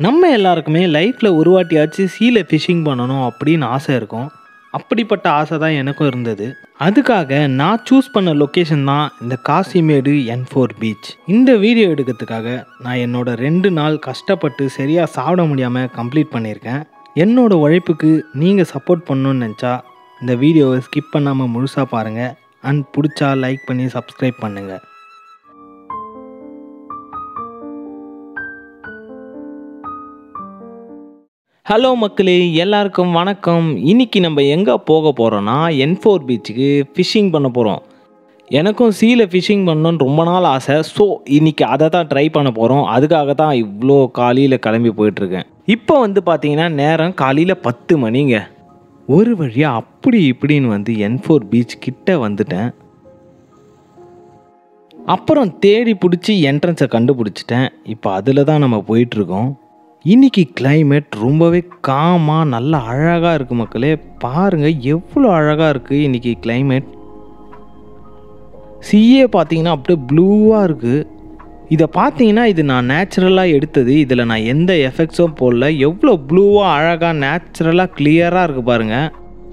நம்ம எல்லாருக்குமே லைஃப்பில் ஒரு வாட்டியாச்சும் சீல ஃபிஷிங் பண்ணணும் அப்படின்னு ஆசை இருக்கும். அப்படிப்பட்ட ஆசை தான் எனக்கும் இருந்தது. அதுக்காக நான் சூஸ் பண்ண லொக்கேஷன் தான் இந்த காசிமேடு N4 பீச். இந்த வீடியோ எடுக்கிறதுக்காக நான் என்னோட 2 நாள் கஷ்டப்பட்டு சரியாக சாப்பிட முடியாமல் கம்ப்ளீட் பண்ணியிருக்கேன். என்னோட உழைப்புக்கு நீங்கள் சப்போர்ட் பண்ணணுன்னு நினச்சா இந்த வீடியோவை ஸ்கிப் பண்ணாமல் முழுசாக பாருங்கள். அண்ட் பிடிச்சா லைக் பண்ணி சப்ஸ்கிரைப் பண்ணுங்கள். ஹலோ மக்களே, எல்லாருக்கும் வணக்கம். இன்றைக்கி நம்ம எங்கே போக போகிறோன்னா N4 பீச்சுக்கு ஃபிஷ்ஷிங் பண்ண போகிறோம். எனக்கும் சீல ஃபிஷ்ஷிங் பண்ணணுன்னு ரொம்ப நாள் ஆசை. ஸோ இன்றைக்கி அதை தான் ட்ரை பண்ண போகிறோம். அதுக்காக தான் இவ்வளோ காலையில் கிளம்பி போயிட்டுருக்கேன். இப்போ பார்த்தீங்கன்னா நேரம் காலையில் 10 மணிங்க. ஒரு வழியாக அப்படி இப்படின்னு N4 பீச் கிட்ட வந்துட்டேன். அப்புறம் தேடி பிடிச்சி என்ட்ரன்ஸை கண்டுபிடிச்சிட்டேன். இப்போ அதில் தான் நம்ம போயிட்டுருக்கோம். இன்றைக்கி கிளைமேட் ரொம்பவே காமாக நல்லா அழகாக இருக்குது மக்களே. பாருங்கள் எவ்வளோ அழகாக இருக்குது இன்றைக்கி கிளைமேட். சீயே பார்த்தீங்கன்னா அப்படியே ப்ளூவாக இருக்குது. இதை பார்த்தீங்கன்னா இது நான் நேச்சுரலாக எடுத்தது. இதில் நான் எந்த எஃபெக்ட்ஸும் போடல. எவ்வளோ ப்ளூவாக அழகாக நேச்சுரலாக கிளியராக இருக்குது பாருங்கள்.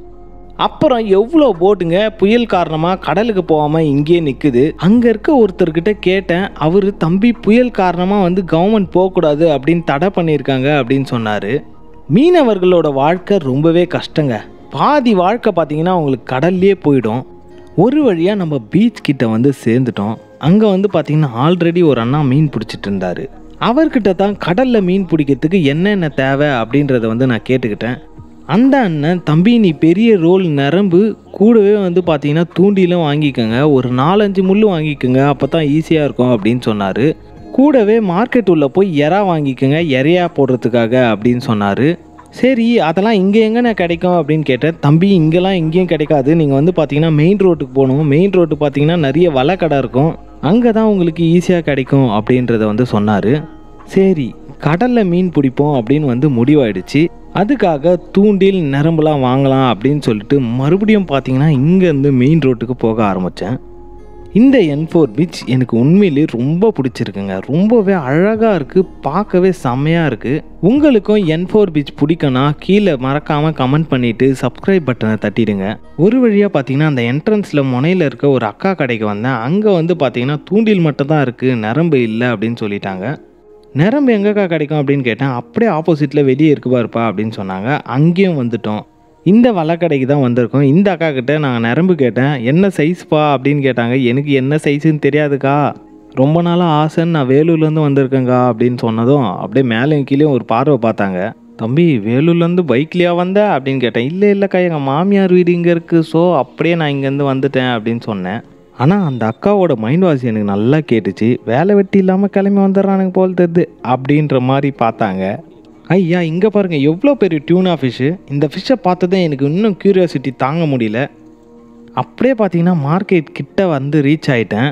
அப்புறம் எவ்வளோ போட்டுங்க புயல் காரணமாக கடலுக்கு போகாமல் இங்கேயே நிற்குது. அங்கே இருக்க ஒருத்தர்கிட்ட கேட்டேன். அவர் தம்பி புயல் காரணமாக கவர்மெண்ட் போகக்கூடாது அப்படின்னு தடை பண்ணியிருக்காங்க அப்படின்னு சொன்னார். மீனவர்களோட வாழ்க்கை ரொம்பவே கஷ்டங்க. பாதி வாழ்க்கை பார்த்தீங்கன்னா அவங்களுக்கு கடல்லே போயிடும். ஒரு வழியாக நம்ம பீச் கிட்ட சேர்ந்துட்டோம். அங்கே பார்த்தீங்கன்னா ஆல்ரெடி ஒரு அண்ணா மீன் பிடிச்சிட்டு இருந்தார். அவர்கிட்ட தான் கடலில் மீன் பிடிக்கிறதுக்கு என்னென்ன தேவை அப்படின்றத நான் கேட்டுக்கிட்டேன். அந்த அண்ணன், தம்பி நீ பெரிய ரோல் நரம்பு கூடவே பார்த்தீங்கன்னா தூண்டிலும் வாங்கிக்கோங்க, ஒரு 4-5 முள் வாங்கிக்கோங்க, அப்போ தான் ஈஸியாக இருக்கும் அப்படின்னு சொன்னார். கூடவே மார்க்கெட் உள்ளே போய் எறா வாங்கிக்கோங்க, எறையா போடுறதுக்காக அப்படின்னு சொன்னார். சரி அதெல்லாம் இங்கே எங்கேண்ணே கிடைக்கும் அப்படின்னு கேட்டேன். தம்பி இங்கெல்லாம் எங்கேயும் கிடைக்காது, நீங்கள் பார்த்தீங்கன்னா மெயின் ரோட்டுக்கு போகணும். மெயின் ரோட்டு பார்த்தீங்கன்னா நிறைய வலை கடை இருக்கும், அங்கே தான் உங்களுக்கு ஈஸியாக கிடைக்கும் அப்படின்றத சொன்னார். சரி கடலில் மீன் பிடிப்போம் அப்படின்னு முடிவாயிடுச்சு. அதுக்காக தூண்டில் நரம்புலாம் வாங்கலாம் அப்படின்னு சொல்லிட்டு மறுபடியும் பார்த்தீங்கன்னா இங்கேருந்து மெயின் ரோட்டுக்கு போக ஆரம்பித்தேன். இந்த N4 பீச் எனக்கு உண்மையிலே ரொம்ப பிடிச்சிருக்குங்க. ரொம்பவே அழகாக இருக்குது, பார்க்கவே செம்மையாக இருக்குது. உங்களுக்கும் N4 பீச் பிடிக்குன்னா கீழே மறக்காமல் கமெண்ட் பண்ணிவிட்டு சப்ஸ்கிரைப் பட்டனை தட்டிடுங்க. ஒரு வழியாக பார்த்தீங்கன்னா அந்த என்ட்ரன்ஸில் முனையில் இருக்க ஒரு அக்கா கடைக்கு வந்தேன். அங்கே பார்த்தீங்கன்னா தூண்டில் மட்டும் தான் இருக்குது, நரம்பு இல்லை அப்படின்னு சொல்லிட்டாங்க. நரம்பு எங்கக்கா கிடைக்கும் அப்படின்னு கேட்டேன். அப்படியே ஆப்போசிட்டில் வெளியே இருக்கு பாருப்பா அப்படின்னு சொன்னாங்க. அங்கேயும் வந்துட்டோம். இந்த வலைக்கடைக்கு தான் வந்திருக்கோம். இந்த அக்கா கிட்ட நாங்கள் நரம்பு கேட்டேன். என்ன சைஸ்ப்பா அப்படின்னு கேட்டாங்க. எனக்கு என்ன சைஸுன்னு தெரியாதுக்கா, ரொம்ப நாளாக ஆசைன்னு நான் வேலூர்லேருந்து வந்திருக்கேங்க்கா அப்படின்னு சொன்னதும் அப்படியே மேலே கீழே ஒரு பார்வை பார்த்தாங்க. தம்பி வேலூர்லேருந்து பைக்லையா வந்த அப்படின்னு கேட்டேன். இல்லைக்கா எங்கள் மாமியார் வீடு இங்கே இருக்குது, ஸோ அப்படியே நான் இங்கேருந்து வந்துட்டேன் அப்படின்னு சொன்னேன். ஆனால் அந்த அக்காவோட மைண்ட் வாஷ் எனக்கு நல்லா கேட்டுச்சு. வேலை வெட்டி இல்லாமல் கிளம்பி வந்துடுறானுங்க போல் தெரியுது அப்படின்ற மாதிரி பார்த்தாங்க. ஐயா இங்கே பாருங்கள் எவ்வளோ பெரிய டியூனா ஃபிஷ்ஷு. இந்த ஃபிஷ்ஷை பார்த்ததே எனக்கு இன்னும் க்யூரியாசிட்டி தாங்க முடியல. அப்படியே பார்த்தீங்கன்னா மார்க்கெட் கிட்ட ரீச் ஆகிட்டேன்.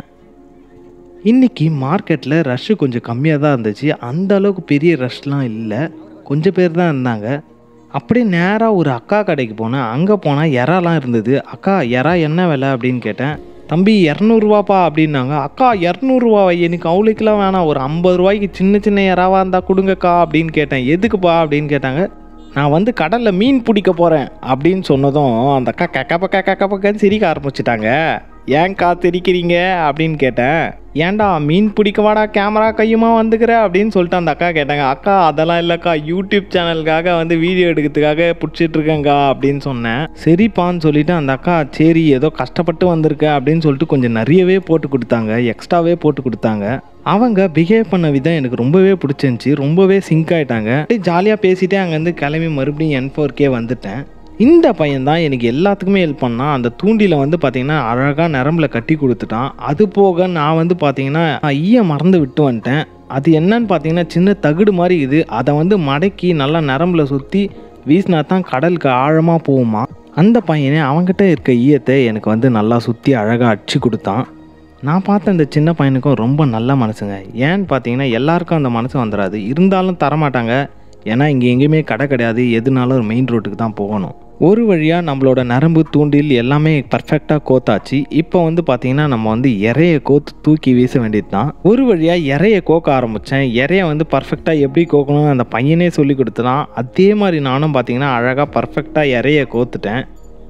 இன்றைக்கி மார்க்கெட்டில் ரஷ்ஷு கொஞ்சம் கம்மியாக தான் இருந்துச்சு. அந்த அளவுக்கு பெரிய ரஷ்லாம் இல்லை, கொஞ்சம் பேர் தான் இருந்தாங்க. அப்படியே நேராக ஒரு அக்கா கடைக்கு போனேன். அங்கே போனால் எறாலாம் இருந்தது. அக்கா எறா என்ன விலை அப்படின்னு கேட்டேன். தம்பி 200 ரூபாப்பா அப்படின்னாங்க. அக்கா 200 ரூபாவா, எனக்கு அவ்வளோக்கெல்லாம் வேணாம், ஒரு 50 ரூபாய்க்கு சின்ன சின்ன எறாவாக இருந்தால் கொடுங்கக்கா அப்படின்னு கேட்டேன். எதுக்குப்பா அப்படின்னு கேட்டாங்க. நான் கடலில் மீன் பிடிக்க போகிறேன் அப்படின்னு சொன்னதும் அந்த அக்கா கக்கப்பக்கன்னு சிரிக்க ஆரம்பிச்சிட்டாங்க. ஏன்க்கா சிரிக்கிறீங்க அப்படின்னு கேட்டேன். ஏன்டா மீன் பிடிக்க வாடா கேமரா கையுமா வந்துக்கிற அப்படின்னு சொல்லிட்டு அந்த அக்கா கேட்டாங்க. அக்கா அதெல்லாம் இல்லைக்கா, யூடியூப் சேனலுக்காக வீடியோ எடுக்கிறதுக்காக பிடிச்சிட்டு இருக்கேங்க்கா அப்படின்னு சொன்னேன். சரிப்பான்னு சொல்லிட்டு அந்த அக்கா சரி ஏதோ கஷ்டப்பட்டு வந்திருக்க அப்படின்னு சொல்லிட்டு கொஞ்சம் நிறையவே போட்டு கொடுத்தாங்க, எக்ஸ்ட்ராவே போட்டு கொடுத்தாங்க. அவங்க பிஹேவ் பண்ண விதம் எனக்கு ரொம்பவே பிடிச்சிருந்துச்சி. ரொம்பவே சிங்க் ஆகிட்டாங்க. ஜாலியாக பேசிகிட்டே அங்கேருந்து கிளம்பி மறுபடியும் N4K வந்துட்டேன். இந்த பையன்தான் எனக்கு எல்லாத்துக்குமே ஹெல்ப் பண்ணான். அந்த தூண்டியில் பார்த்தீங்கன்னா அழகாக நரம்பில் கட்டி கொடுத்துட்டான். அது போக நான் பார்த்தீங்கன்னா ஈய மறந்து விட்டு வந்துட்டேன். அது என்னன்னு பார்த்தீங்கன்னா சின்ன தகுடு மாதிரி இது. அதை மடக்கி நல்லா நரம்பில் சுற்றி வீசினா தான் கடலுக்கு ஆழமாக போகுமா. அந்த பையனே அவங்ககிட்ட இருக்க ஈயத்தை எனக்கு நல்லா சுற்றி அழகாக அடிச்சு கொடுத்தான். நான் பார்த்த இந்த சின்ன பையனுக்கும் ரொம்ப நல்ல மனசுங்க. ஏன்னு பார்த்தீங்கன்னா எல்லாருக்கும் அந்த மனசு வந்துடாது, இருந்தாலும் தரமாட்டாங்க. ஏன்னா இங்கே எங்கேயுமே கடை கிடையாது, எதுனாலும் ஒரு மெயின் ரோட்டுக்கு தான் போகணும். ஒரு வழியாக நம்மளோட நரம்பு தூண்டில் எல்லாமே பர்ஃபெக்டாக கோத்தாச்சு. இப்போ வந்து பார்த்திங்கன்னா நம்ம வந்து இறைய கோத்து தூக்கி வீச வேண்டியது தான். ஒரு வழியாக இறைய கோக்க ஆரம்பித்தேன். இறைய வந்து பர்ஃபெக்டாக எப்படி கோக்கணும்னு அந்த பையனே சொல்லி கொடுத்துதான். அதே மாதிரி நானும் பார்த்திங்கன்னா அழகாக பர்ஃபெக்டாக இறைய கோத்துட்டேன்.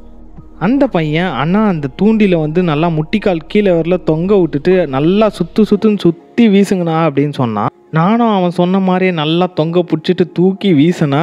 அந்த பையன் அண்ணா அந்த தூண்டில வந்து நல்லா முட்டிக்கால் கீழே வரல தொங்க விட்டுட்டு நல்லா சுற்றுன்னு சுற்றி வீசுங்கண்ணா அப்படின்னு சொன்னான். நானும் அவன் சொன்ன மாதிரியே நல்லா தொங்க பிடிச்சிட்டு தூக்கி வீசினா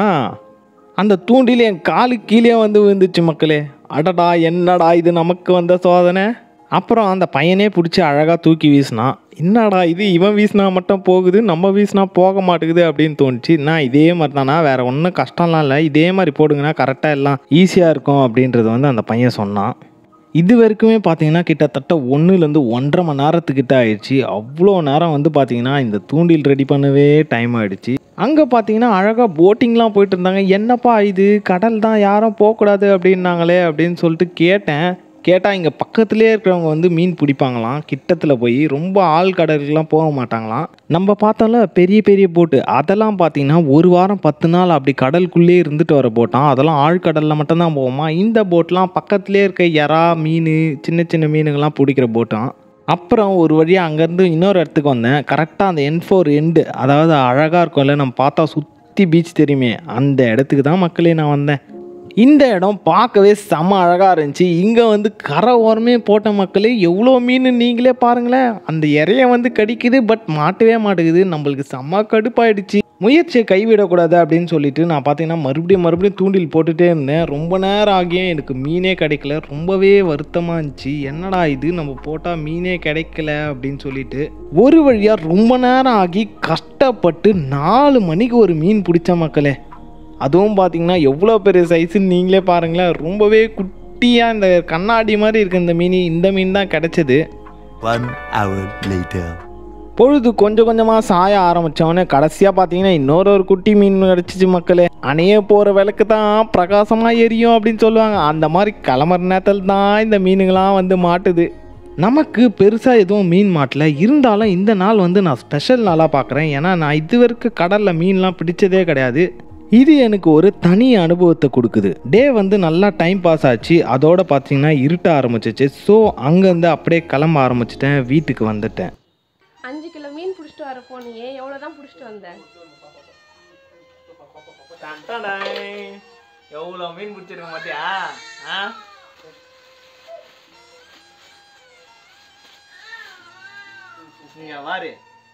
அந்த தூண்டில் என் காலுக்கு கீழே வந்து விழுந்துச்சு மக்களே. அடடா என்னடா இது நமக்கு வந்த சோதனை. அப்புறம் அந்த பையனே பிடிச்சி அழகாக தூக்கி வீசினான். என்னடா இது இவன் வீசினா மட்டும் போகுது, நம்ம வீசினா போக மாட்டேங்குது அப்படின்னு தோணுச்சு. நான் இதே மாதிரி தானா, வேறு ஒன்றும் கஷ்டம்லாம் இல்லை, இதே மாதிரி போடுங்கன்னா கரெக்டாக எல்லாம் ஈஸியாக இருக்கும் அப்படின்றது வந்து அந்த பையன் சொன்னான். இது வரைக்குமே பார்த்தீங்கன்னா கிட்டத்தட்ட 1லேருந்து 1.5 மணி நேரத்துக்கிட்ட ஆயிடுச்சு. அவ்வளோ நேரம் வந்து பார்த்தீங்கன்னா இந்த தூண்டில் ரெடி பண்ணவே டைம் ஆகிடுச்சு. அங்கே பார்த்தீங்கன்னா அழகாக போட்டிங்லாம் போயிட்டு இருந்தாங்க. என்னப்பா இது கடல் தான், யாரும் போகக்கூடாது அப்படின்னாங்களே அப்படின்னு சொல்லிட்டு கேட்டால் இங்கே பக்கத்துலேயே இருக்கிறவங்க வந்து மீன் பிடிப்பாங்களாம். கிட்டத்தில் போய் ரொம்ப ஆள் கடலுக்குலாம் போக மாட்டாங்களாம். நம்ம பார்த்தோம்ல பெரிய பெரிய போட்டு, அதெல்லாம் பார்த்தீங்கன்னா 1 வாரம் 10 நாள் அப்படி கடலுக்குள்ளே இருந்துட்டு வர போட்டான். அதெல்லாம் ஆழ்கடலில் மட்டும்தான் போவோமா. இந்த போட்லாம் பக்கத்துலேயே இருக்க எறா மீன் சின்ன சின்ன மீனுங்கள்லாம் பிடிக்கிற போட்டான். அப்புறம் ஒரு வழியாக அங்கேருந்து இன்னொரு இடத்துக்கு வந்தேன். கரெக்டாக அந்த N4 எண்டு, அதாவது அழகாக இருக்கும்ல நம்ம பார்த்தா சுற்றி பீச் தெரியுமே, அந்த இடத்துக்கு தான் மக்களே நான் வந்தேன். இந்த இடம் பார்க்கவே செம அழகாக இருந்துச்சு. இங்கே வந்து கரை ஓரமே போட்ட மக்களே எவ்வளோ மீன் நீங்களே பாருங்களேன். அந்த இறைய வந்து கடிக்குது, பட் மாட்டவே மாட்டேங்குது. நம்மளுக்கு செம்ம கடுப்பாயிடுச்சு. முயற்சியை கைவிடக்கூடாது அப்படின்னு சொல்லிட்டு நான் பார்த்தீங்கன்னா மறுபடியும் தூண்டில் போட்டுகிட்டே இருந்தேன். ரொம்ப நேரம் ஆகியும் எனக்கு மீனே கிடைக்கல. ரொம்பவே வருத்தமாக இருந்துச்சு. என்னடா இது நம்ம போட்டால் மீனே கிடைக்கல அப்படின்னு சொல்லிட்டு ஒரு வழியாக ரொம்ப நேரம் ஆகி கஷ்டப்பட்டு 4 மணிக்கு ஒரு மீன் பிடிச்ச மக்களே. அதுவும் பார்த்தீங்கன்னா எவ்வளோ பெரிய சைஸுன்னு நீங்களே பாருங்களேன். ரொம்பவே குட்டியாக இந்த கண்ணாடி மாதிரி இருக்குது இந்த மீன் தான் கிடச்சிது. 1 hour later. பொழுது கொஞ்சம் கொஞ்சமாக சாய ஆரம்பித்தவொடனே கடைசியாக பார்த்தீங்கன்னா இன்னொரு குட்டி மீன் கிடச்சிச்சு மக்களே. அணைய போகிற விளக்கு தான் பிரகாசமாக எரியும் அப்படின்னு சொல்லுவாங்க. அந்த மாதிரி கிளம்புற நேரத்தில் தான் இந்த மீனுங்களாம் வந்து மாட்டுது. நமக்கு பெருசாக எதுவும் மீன் மாட்டல. இருந்தாலும் இந்த நாள் வந்து நான் ஸ்பெஷல் நாளாக பார்க்குறேன். ஏன்னா நான் இது வரைக்கும் கடலில் மீன்லாம் பிடிச்சதே கிடையாது. இது எனக்கு ஒரு தனி அனுபவத்தை கொடுக்குது. டே வந்து நல்லா டைம் பாஸ் ஆச்சு. அதோட பார்த்தீங்கன்னா இருட்ட ஆரம்பிச்சிச்சு. ஸோ அங்கேருந்து அப்படியே கிளம்ப ஆரம்பிச்சிட்டேன். வீட்டுக்கு வந்துட்டேன். 5 கிலோ மீன் பிடிச்சிட்டு வர போனியே, எவ்வளோ தான் பிடிச்சிட்டு வந்தேன்? எவ்வளோ மீன் பிடிச்சிருக்க மாட்டியா? நீங்க வாரு.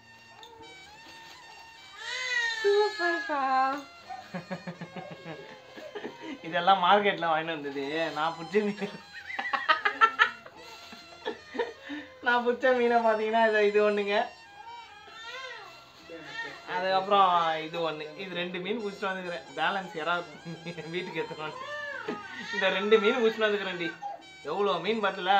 சூப்பர்க்கா. இதெல்லாம் மார்க்கெட்ல வாங்கிட்டு வந்தது. நான் பிடிச்ச மீனை பார்த்தீங்கன்னா இது ஒன்றுங்க, அதுக்கப்புறம் இது ஒன்று, இது 2 மீன் பிடிச்சிட்டு வந்துக்கிறேன். பேலன்ஸ் யாராவது வீட்டுக்கு எடுத்துக்கணும். இந்த 2 மீன் பிடிச்சிட்டு வந்துக்கிறேன்டி. எவ்வளோ மீன் பார்த்தல?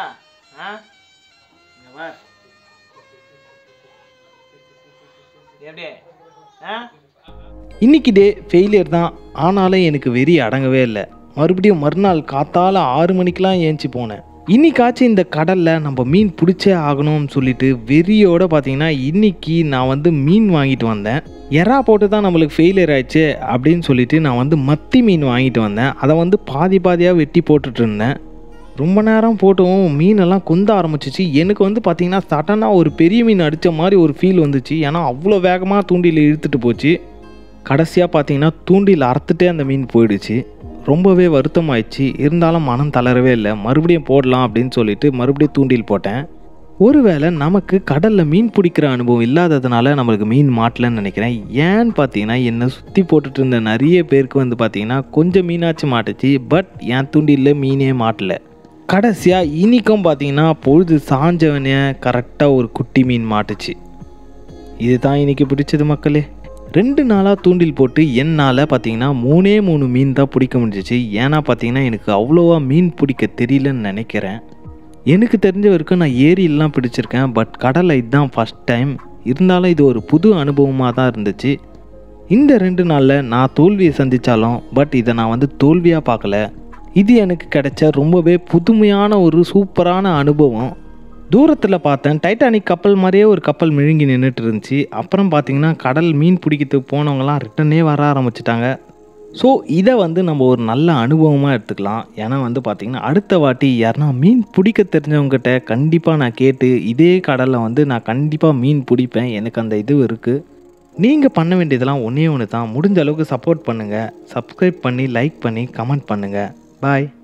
எப்படி? இன்னைக்கு டே ஃபெயிலியர் தான். ஆனாலும் எனக்கு வெறி அடங்கவே இல்லை. மறுபடியும் மறுநாள் காத்தால 6 மணிக்கெலாம் ஏஞ்சி போனேன். இன்னைக்காச்சும் இந்த கடலில் நம்ம மீன் பிடிச்சே ஆகணும்னு சொல்லிட்டு வெறியோடு பார்த்தீங்கன்னா இன்றைக்கி நான் வந்து மீன் வாங்கிட்டு வந்தேன். எறா போட்டு தான் நம்மளுக்கு ஃபெயிலியர் ஆயிடுச்சு அப்படின்னு சொல்லிட்டு நான் வந்து மத்தி மீன் வாங்கிட்டு வந்தேன். அதை வந்து பாதியாக வெட்டி போட்டுட்டு இருந்தேன். ரொம்ப நேரம் போட்டும் மீனெல்லாம் கொந்த ஆரம்பிச்சிச்சு. எனக்கு வந்து பார்த்திங்கன்னா சடனாக ஒரு பெரிய மீன் அடித்த மாதிரி ஒரு ஃபீல் வந்துச்சு. ஏன்னா அவ்வளோ வேகமாக தூண்டில் இழுத்துட்டு போச்சு. கடைசியாக பார்த்தீங்கன்னா தூண்டில் அறுத்துட்டே அந்த மீன் போயிடுச்சு. ரொம்பவே வருத்தமாயிடுச்சு. இருந்தாலும் மனம் தளரவே இல்லை. மறுபடியும் போடலாம் அப்படின்னு சொல்லிட்டு மறுபடியும் தூண்டில் போட்டேன். ஒருவேளை நமக்கு கடலில் மீன் பிடிக்கிற அனுபவம் இல்லாததுனால நம்மளுக்கு மீன் மாட்டலன்னு நினைக்கிறேன். ஏன்னு பார்த்தீங்கன்னா என்னை சுற்றி போட்டுட்டு இருந்த நிறைய பேருக்கு வந்து பார்த்தீங்கன்னா கொஞ்சம் மீனாச்சு மாட்டுச்சு. பட் என் தூண்டிலில் மீனே மாட்டலை. கடைசியாக இன்றைக்கும் பார்த்தீங்கன்னா பொழுது சாஞ்சவனே கரெக்டாக ஒரு குட்டி மீன் மாட்டுச்சு. இதுதான் இன்றைக்கி பிடிச்சது மக்களே. 2 நாளாக தூண்டில் போட்டு என்னால் பார்த்தீங்கன்னா 3 மீன் தான் பிடிக்க முடிஞ்சிச்சு. ஏன்னா பார்த்தீங்கன்னா எனக்கு அவ்வளோவா மீன் பிடிக்க தெரியலன்னு நினைக்கிறேன். எனக்கு தெரிஞ்ச வரைக்கும் நான் ஏரியெல்லாம் பிடிச்சிருக்கேன். பட் கடலை இதுதான் ஃபஸ்ட் டைம். இருந்தாலும் இது ஒரு புது அனுபவமாக தான் இருந்துச்சு. இந்த 2 நாளில் நான் தோல்வியை சந்தித்தாலும் பட் இதை நான் வந்து தோல்வியாக பார்க்கல. இது எனக்கு கிடைச்ச ரொம்பவே புதுமையான ஒரு சூப்பரான அனுபவம். தூரத்தில் பார்த்தேன் டைட்டானிக் கப்பல் மாதிரியே ஒரு கப்பல் மிழுங்கி நின்றுட்டு இருந்துச்சு. அப்புறம் பார்த்தீங்கன்னா கடல் மீன் பிடிக்கிறதுக்கு போனவங்களாம் ரிட்டனே வர ஆரம்பிச்சிட்டாங்க. ஸோ இதை வந்து நம்ம ஒரு நல்ல அனுபவமாக எடுத்துக்கலாம். ஏன்னா வந்து பார்த்திங்கன்னா அடுத்த வாட்டி யாருன்னா மீன் பிடிக்க தெரிஞ்சவங்ககிட்ட கண்டிப்பாக நான் கேட்டு இதே கடலில் வந்து நான் கண்டிப்பாக மீன் பிடிப்பேன். எனக்கு அந்த இது இருக்குது. நீங்கள் பண்ண வேண்டியதெல்லாம் ஒன்றே ஒன்று தான். முடிஞ்ச அளவுக்கு சப்போர்ட் பண்ணுங்கள். சப்ஸ்கிரைப் பண்ணி லைக் பண்ணி கமெண்ட் பண்ணுங்கள். பாய்.